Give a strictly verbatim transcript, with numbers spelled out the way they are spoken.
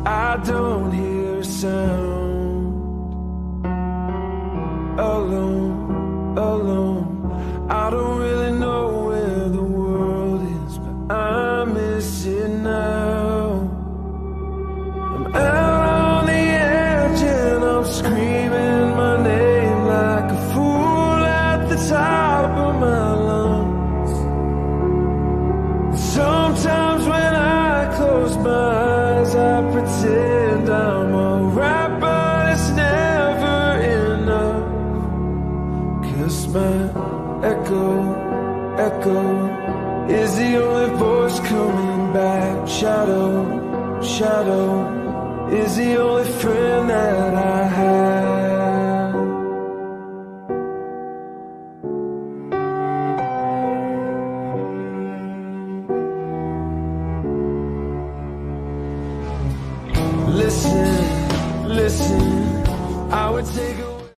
I don't hear a sound. Alone, alone, I don't really know where the world is, but I miss it now. I'm out on the edge and I'm screaming my name like a fool at the top of my lungs. Sometimes when I close my eyes, I pretend I'm alright, but it's never enough. 'Cause my echo, echo is the only voice coming back. Shadow, shadow is the only friend that I have. Listen, listen, I would take a